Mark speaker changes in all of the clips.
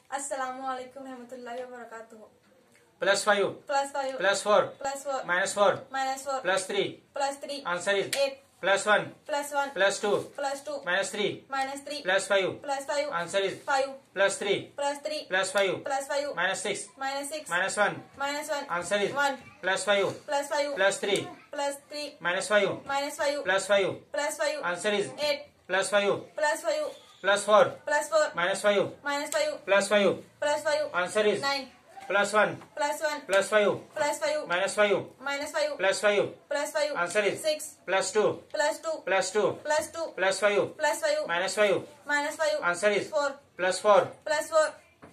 Speaker 1: Assalamualaikum warahmatullahi wabarakatuh.
Speaker 2: +5
Speaker 1: +5
Speaker 2: +4
Speaker 1: +4
Speaker 2: -4
Speaker 1: -4
Speaker 2: +3
Speaker 1: +3
Speaker 2: answer is
Speaker 1: 8
Speaker 2: +1
Speaker 1: +1
Speaker 2: +2
Speaker 1: +2
Speaker 2: -3
Speaker 1: -3
Speaker 2: +5
Speaker 1: +5
Speaker 2: answer is
Speaker 1: 5
Speaker 2: +3
Speaker 1: +3
Speaker 2: +5
Speaker 1: +5
Speaker 2: -6
Speaker 1: -6
Speaker 2: -1
Speaker 1: -1
Speaker 2: answer is
Speaker 1: 1
Speaker 2: +5
Speaker 1: +5
Speaker 2: +3
Speaker 1: +3
Speaker 2: -5
Speaker 1: -5
Speaker 2: +5
Speaker 1: +5
Speaker 2: answer is
Speaker 1: 8
Speaker 2: +5
Speaker 1: +5
Speaker 2: +4
Speaker 1: +4
Speaker 2: -5
Speaker 1: -5
Speaker 2: +5
Speaker 1: +5
Speaker 2: answer is
Speaker 1: 9
Speaker 2: +1
Speaker 1: +1
Speaker 2: +5
Speaker 1: +5
Speaker 2: -5
Speaker 1: -5
Speaker 2: +5
Speaker 1: +5
Speaker 2: answer is
Speaker 1: 6
Speaker 2: +2
Speaker 1: +2
Speaker 2: +2
Speaker 1: +2
Speaker 2: +5
Speaker 1: +5
Speaker 2: -5
Speaker 1: -5
Speaker 2: answer is
Speaker 1: 4
Speaker 2: +4
Speaker 1: +4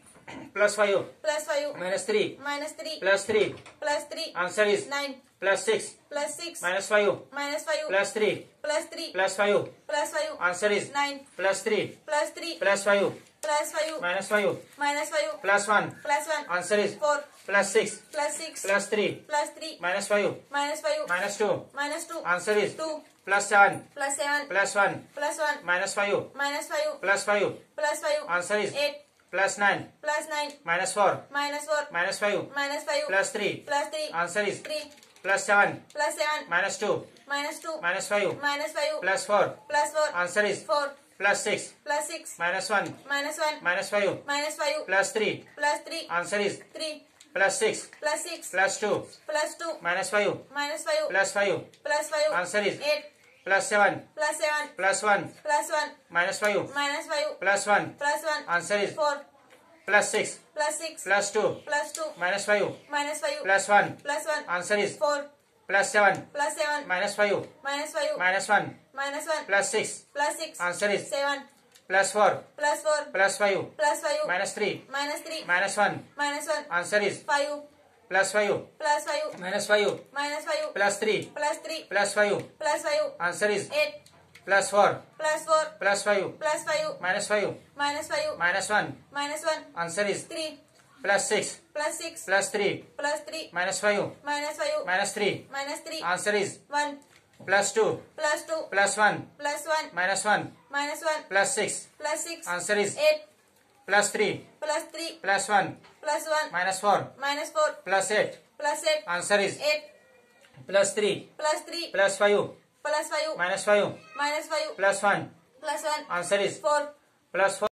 Speaker 2: +5
Speaker 1: +5
Speaker 2: -3
Speaker 1: -3
Speaker 2: +3
Speaker 1: +3
Speaker 2: answer is
Speaker 1: 9
Speaker 2: +6
Speaker 1: +6
Speaker 2: -5
Speaker 1: -5
Speaker 2: +3
Speaker 1: +3
Speaker 2: +5
Speaker 1: +5
Speaker 2: answer is
Speaker 1: 9
Speaker 2: +3
Speaker 1: +3
Speaker 2: +5
Speaker 1: +5
Speaker 2: -5
Speaker 1: -5
Speaker 2: +1
Speaker 1: +1
Speaker 2: answer is
Speaker 1: 4
Speaker 2: +6
Speaker 1: +6
Speaker 2: +3
Speaker 1: +3
Speaker 2: -5
Speaker 1: -5
Speaker 2: -2
Speaker 1: -2
Speaker 2: answer is
Speaker 1: 2
Speaker 2: +7
Speaker 1: +7
Speaker 2: +1
Speaker 1: +1
Speaker 2: -5
Speaker 1: -5
Speaker 2: +5
Speaker 1: +5
Speaker 2: answer is
Speaker 1: 8
Speaker 2: +9
Speaker 1: +9
Speaker 2: -4
Speaker 1: -4
Speaker 2: -5
Speaker 1: -5
Speaker 2: +3
Speaker 1: +3
Speaker 2: answer is
Speaker 1: 3
Speaker 2: +7
Speaker 1: +7
Speaker 2: -2
Speaker 1: -2
Speaker 2: -5
Speaker 1: -5
Speaker 2: +4
Speaker 1: +4
Speaker 2: answer is
Speaker 1: 4
Speaker 2: +6
Speaker 1: +6
Speaker 2: -1
Speaker 1: -1
Speaker 2: -5
Speaker 1: -5
Speaker 2: +3
Speaker 1: +3
Speaker 2: answer is
Speaker 1: 3
Speaker 2: +6
Speaker 1: +6
Speaker 2: +2
Speaker 1: +2
Speaker 2: -5
Speaker 1: -5
Speaker 2: +5
Speaker 1: +5
Speaker 2: answer is
Speaker 1: 8
Speaker 2: +7
Speaker 1: +7
Speaker 2: +1
Speaker 1: +1
Speaker 2: -5
Speaker 1: -5
Speaker 2: +1
Speaker 1: +1
Speaker 2: answer is
Speaker 1: 4
Speaker 2: +6
Speaker 1: +6
Speaker 2: +2
Speaker 1: +2
Speaker 2: -5
Speaker 1: -5
Speaker 2: +1
Speaker 1: +1
Speaker 2: answer is
Speaker 1: 4
Speaker 2: +7
Speaker 1: +7
Speaker 2: -5
Speaker 1: -5
Speaker 2: -1
Speaker 1: -1
Speaker 2: +6
Speaker 1: +6
Speaker 2: answer is
Speaker 1: 7
Speaker 2: +4
Speaker 1: +4
Speaker 2: +5
Speaker 1: +5
Speaker 2: -3
Speaker 1: -3
Speaker 2: -1
Speaker 1: -1
Speaker 2: answer is
Speaker 1: 5
Speaker 2: +5
Speaker 1: +5
Speaker 2: -5
Speaker 1: -5
Speaker 2: +3
Speaker 1: +3
Speaker 2: +5
Speaker 1: +5
Speaker 2: answer is
Speaker 1: 8
Speaker 2: +4
Speaker 1: +4
Speaker 2: +5
Speaker 1: +5
Speaker 2: -5
Speaker 1: -5
Speaker 2: -1
Speaker 1: -1
Speaker 2: answer is
Speaker 1: 3
Speaker 2: +6
Speaker 1: +6
Speaker 2: +3
Speaker 1: +3
Speaker 2: -5
Speaker 1: -5
Speaker 2: -3
Speaker 1: -3
Speaker 2: answer is
Speaker 1: 1
Speaker 2: +2
Speaker 1: +2
Speaker 2: +1
Speaker 1: +1
Speaker 2: -1
Speaker 1: -1
Speaker 2: +6
Speaker 1: +6
Speaker 2: answer is
Speaker 1: 8
Speaker 2: +3
Speaker 1: +3
Speaker 2: +1
Speaker 1: +1
Speaker 2: -4
Speaker 1: -4
Speaker 2: +8
Speaker 1: +8
Speaker 2: answer is
Speaker 1: 8
Speaker 2: +3
Speaker 1: +3
Speaker 2: +5
Speaker 1: +5
Speaker 2: -5
Speaker 1: -5
Speaker 2: +1
Speaker 1: +1
Speaker 2: answer is
Speaker 1: +4
Speaker 2: +4